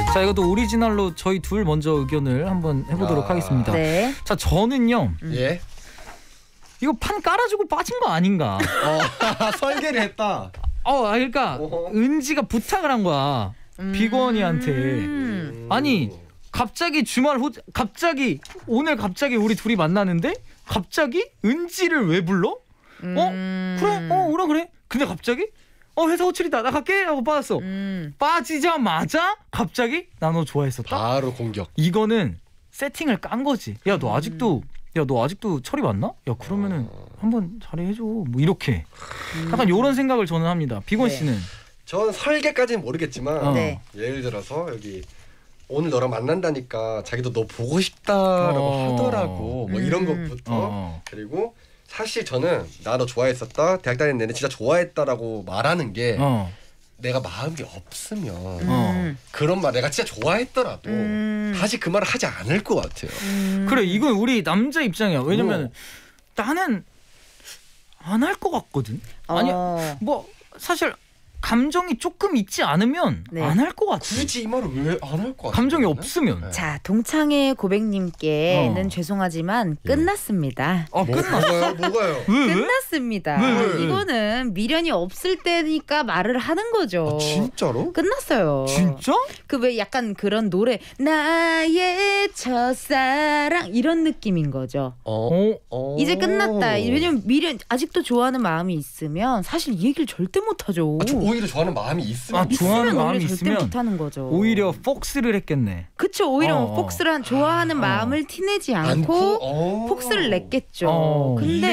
자, 이것도 오리지널로 저희 둘 먼저 의견을 한번 해보도록 하겠습니다. 네. 자, 저는요. 예. 이거 판 깔아주고 빠진 거 아닌가? 설계를 했다. 그러니까 은지가 부탁을 한 거야. 비건이한테. 아니 갑자기 갑자기 오늘 갑자기 우리 둘이 만나는데 갑자기 은지를 왜 불러? 그래? 오라 그래? 근데 갑자기 회사 호출이다. 나 갈게 하고 빠졌어. 빠지자마자 갑자기 나 너 좋아했었다. 바로 공격. 이거는 세팅을 깐 거지. 야 너 아직도 철이 맞나? 야 그러면은 한번 잘해줘. 뭐 이렇게 약간 이런 생각을 저는 합니다. 비건 씨는? 전 설계까지는 모르겠지만 네. 예를 들어서 여기 오늘 너랑 만난다니까 자기도 너 보고 싶다라고 하더라고. 뭐 이런 것부터 그리고 사실 저는 나 너 좋아했었다. 대학 다니는 내내 진짜 좋아했다라고 말하는 게 내가 마음이 없으면 그런 말 내가 진짜 좋아했더라도 다시 그 말을 하지 않을 것 같아요. 그래 이건 우리 남자 입장이야. 왜냐면 나는 안 할 것 같거든. 아니 뭐 사실 감정이 조금 있지 않으면 네. 안 할 것 같아. 굳이 이 말을 왜 안 할 것 같아? 감정이 없으면. 네. 자, 동창회 고백님께는 죄송하지만 끝났습니다. 끝났어? 뭐가요? 왜? 끝났습니다. 왜? 이거는 미련이 없을 때니까 말을 하는 거죠. 진짜로? 끝났어요. 진짜? 그 왜 약간 그런 노래 나의 첫사랑 이런 느낌인 거죠. 이제 끝났다. 왜냐면 미련 아직도 좋아하는 마음이 있으면 사실 이 얘기를 절대 못 하죠. 오히려 좋아하는 마음이 있으면 좋아하는 마음이 절대 있으면 못 하는 거죠. 오히려 폭스를 했겠네. 그쵸. 오히려 폭스를 좋아하는 마음을 티내지 않고 폭스를 냈겠죠.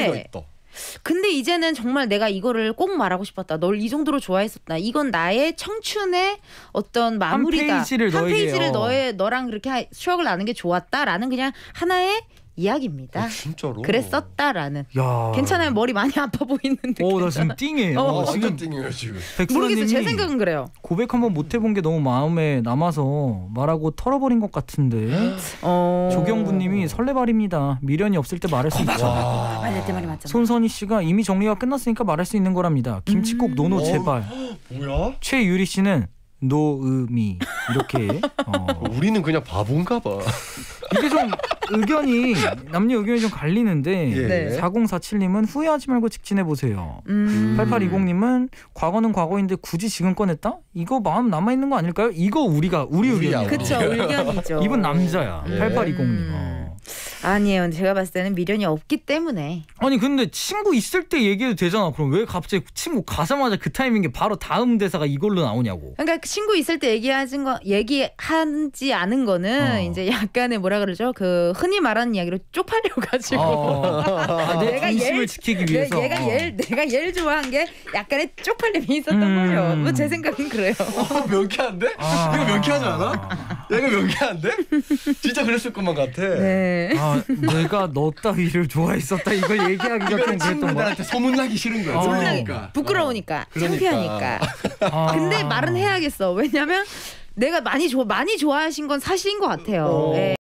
근데 이제는 정말 내가 이거를 꼭 말하고 싶었다. 널 이 정도로 좋아했었다. 이건 나의 청춘의 어떤 마무리다. 한 페이지를 너랑 그렇게 추억을 나눈 게 좋았다라는 그냥 하나의 이야기입니다. 진짜로? 그랬었다라는. 야. 괜찮아요. 머리 많이 아파 보이는데. 나 지금 띵해. 지금 띵해요 지금. 모르겠어요. 제 생각은 그래요. 고백 한번 못 해본 게 너무 마음에 남아서 말하고 털어버린 것 같은데. 조경부님이 설레발입니다. 미련이 없을 때 말할 수 있죠. 말할 때 말이 맞잖아. 손선희 씨가 이미 정리가 끝났으니까 말할 수 있는 거랍니다. 김치국 노노 제발. 뭐야? 최유리 씨는 노의미 이렇게. 우리는 그냥 바본가 봐. 이게 좀 남녀 의견이 좀 갈리는데 네. 4047님은 후회하지 말고 직진해보세요. 8820님은 과거는 과거인데 굳이 지금 꺼냈다? 이거 마음 남아있는 거 아닐까요? 이거 우리 의견이야. 그쵸. 의견이죠. 이분 남자야. 8820님. 아니에요. 제가 봤을 때는 미련이 없기 때문에. 아니 근데 친구 있을 때 얘기해도 되잖아. 그럼 왜 갑자기 친구 가자마자 그 타이밍에 바로 다음 대사가 이걸로 나오냐고. 그러니까 친구 있을 때 얘기하지 않은 거는 이제 약간의 뭐라 그러죠? 그 흔히 말하는 이야기로 쪽팔려가지고. 내 중심을 지키기 위해서. 내가 얘를 좋아한 게 약간의 쪽팔림이 있었던 거죠. 뭐 제 생각은 그래요. 명쾌한데? 이거 명쾌하지 않아? 이거 명쾌한데? 진짜 그랬을 것만 같아. 네. 내가 너 따위를 좋아했었다 이걸 얘기하기가 좀 그랬던 거야. 친구들한테 소문나기 싫은 거야. 부끄러우니까. 창피하니까. 근데 말은 해야겠어. 왜냐면 내가 많이 좋아하신 건 사실인 것 같아요. 네.